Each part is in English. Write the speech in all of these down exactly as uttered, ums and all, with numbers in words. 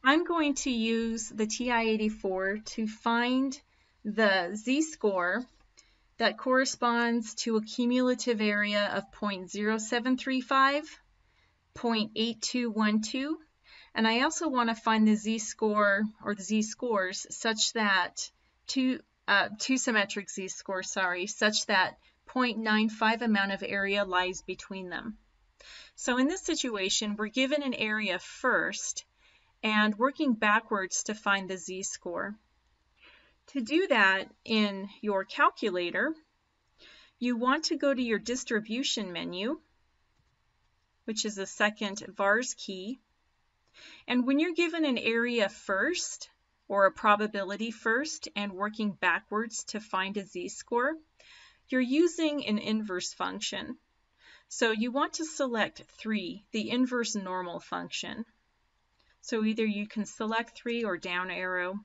I'm going to use the T I eighty-four to find the z-score that corresponds to a cumulative area of zero point zero seven three five, zero point eight two one two, and I also want to find the z-score or the z-scores such that two uh, two symmetric z-scores, sorry, such that zero point nine five amount of area lies between them. So in this situation, we're given an area first and working backwards to find the z-score. To do that in your calculator, you want to go to your distribution menu, which is the second vars key. And when you're given an area first, or a probability first, and working backwards to find a z-score, you're using an inverse function. So you want to select three, the inverse normal function. So either you can select three or down arrow.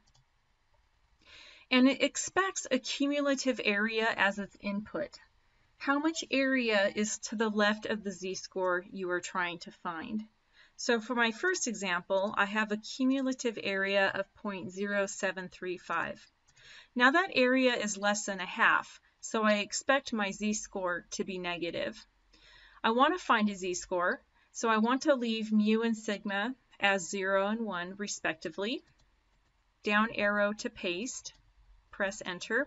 And it expects a cumulative area as its input. How much area is to the left of the z-score you are trying to find? So for my first example, I have a cumulative area of zero point zero seven three five. Now that area is less than a half, so I expect my z-score to be negative. I want to find a z-score, so I want to leave mu and sigma as zero and one respectively. Down arrow to paste, press enter.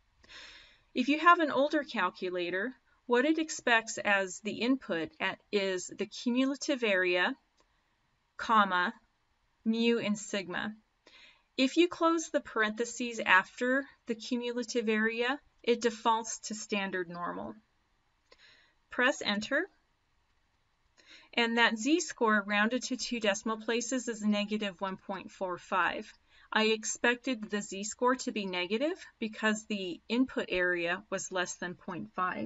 If you have an older calculator, what it expects as the input at is the cumulative area, comma, mu and sigma. If you close the parentheses after the cumulative area, it defaults to standard normal. Press enter, and that z-score rounded to two decimal places is negative one point four five. I expected the z-score to be negative because the input area was less than zero point five.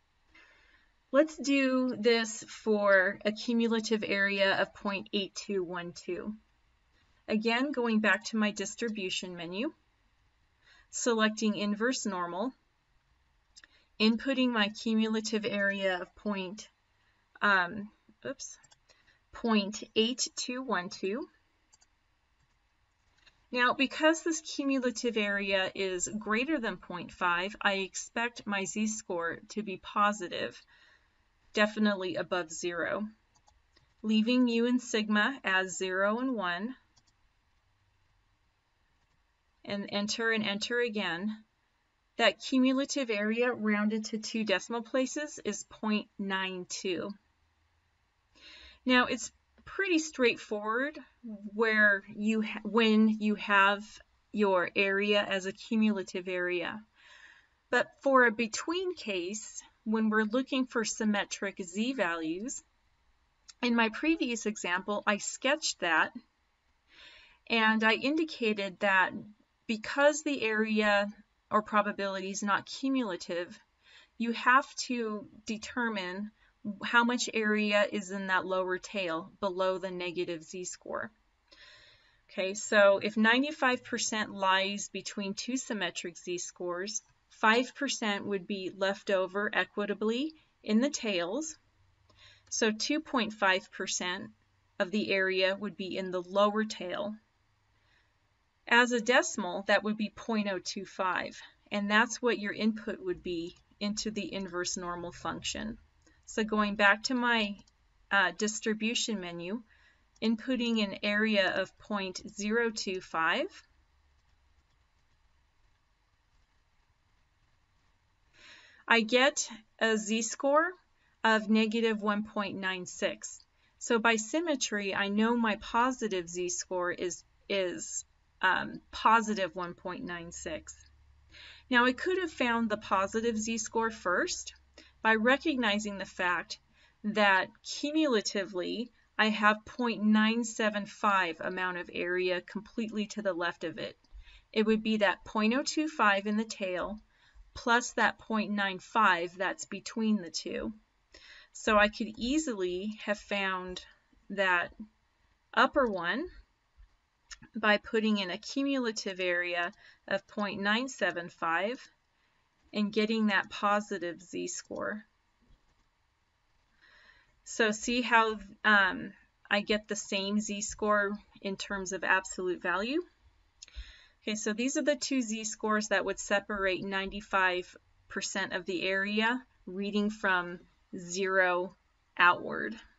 Let's do this for a cumulative area of zero point eight two one two. Again, going back to my distribution menu, selecting inverse normal, inputting my cumulative area of point, um, oops, zero point eight two one two. Now, because this cumulative area is greater than zero point five, I expect my z-score to be positive, definitely above zero. Leaving mu and sigma as zero and one, and enter and enter again. That cumulative area rounded to two decimal places is zero point nine two. Now, it's pretty straightforward where you ha when you have your area as a cumulative area. But for a between case, when we're looking for symmetric z values, in my previous example, I sketched that and I indicated that because the area or probability is not cumulative, you have to determine how much area is in that lower tail below the negative z-score. Okay, so if ninety-five percent lies between two symmetric z-scores, five percent would be left over equitably in the tails. So two point five percent of the area would be in the lower tail. As a decimal, that would be zero point zero two five, and that's what your input would be into the inverse normal function. So going back to my uh, distribution menu, inputting an area of zero point zero two five, I get a z-score of negative one point nine six. So by symmetry, I know my positive z-score is, is um, positive one point nine six. Now I could have found the positive z-score first by recognizing the fact that cumulatively I have zero point nine seven five amount of area completely to the left of it. It would be that zero point zero two five in the tail plus that zero point nine five that's between the two. So I could easily have found that upper one by putting in a cumulative area of zero point nine seven five and getting that positive z-score. So see how um, I get the same z-score in terms of absolute value. Okay, so these are the two z-scores that would separate ninety-five percent of the area reading from zero outward.